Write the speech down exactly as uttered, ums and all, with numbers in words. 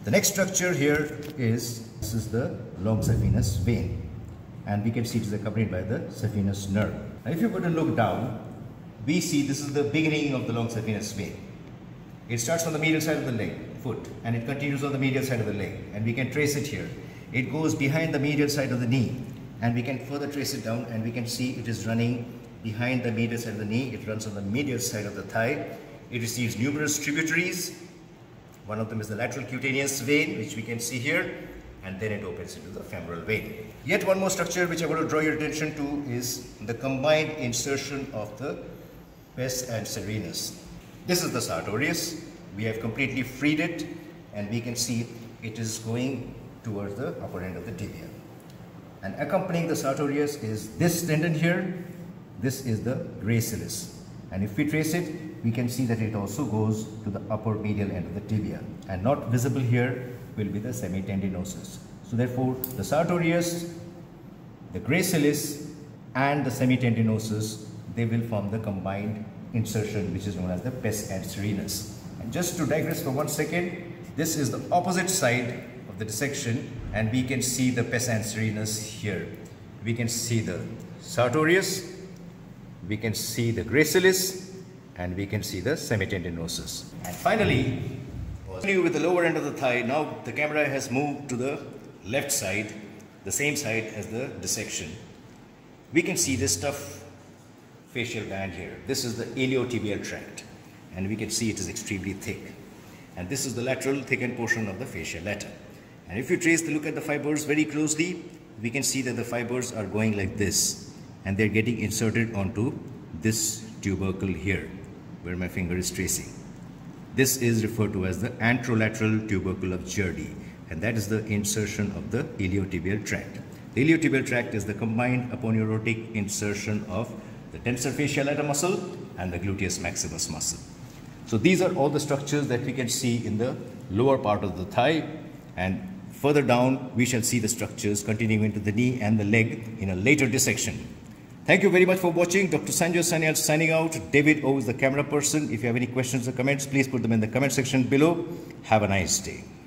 The next structure here is, this is the long saphenous vein, and we can see it is accompanied by the saphenous nerve. Now if you were to look down, we see this is the beginning of the long saphenous vein. It starts on the medial side of the leg, foot, and it continues on the medial side of the leg, and we can trace it here. It goes behind the medial side of the knee, and we can further trace it down, and we can see it is running behind the medial side of the knee. It runs on the medial side of the thigh. It receives numerous tributaries. One of them is the lateral cutaneous vein, which we can see here, and then it opens into the femoral vein. Yet one more structure which I want to draw your attention to is the combined insertion of the Pes Anserinus. This is the sartorius. We have completely freed it, and we can see it is going towards the upper end of the tibia. And accompanying the sartorius is this tendon here. This is the gracilis. And if we trace it, we can see that it also goes to the upper medial end of the tibia. And not visible here will be the semitendinosus. So therefore, the sartorius, the gracilis, and the semitendinosus, they will form the combined insertion, which is known as the Pes Anserinus. And just to digress for one second, this is the opposite side of the dissection, and we can see the Pes Anserinus here. We can see the sartorius, we can see the gracilis, and we can see the semitendinosus. And finally, with the lower end of the thigh, now the camera has moved to the left side, the same side as the dissection. We can see this tough facial band here. This is the iliotibial tract, and we can see it is extremely thick. And this is the lateral thickened portion of the fascia lata. And if you trace the look at the fibers very closely, we can see that the fibers are going like this, and they're getting inserted onto this tubercle here, where my finger is tracing. This is referred to as the anterolateral tubercle of Jerde, and that is the insertion of the iliotibial tract. The iliotibial tract is the combined aponeurotic insertion of the tensor fasciae lata muscle and the gluteus maximus muscle. So these are all the structures that we can see in the lower part of the thigh, and further down we shall see the structures continuing into the knee and the leg in a later dissection. Thank you very much for watching. Doctor Sanjoy Sanyal signing out. David O is the camera person. If you have any questions or comments, please put them in the comment section below. Have a nice day.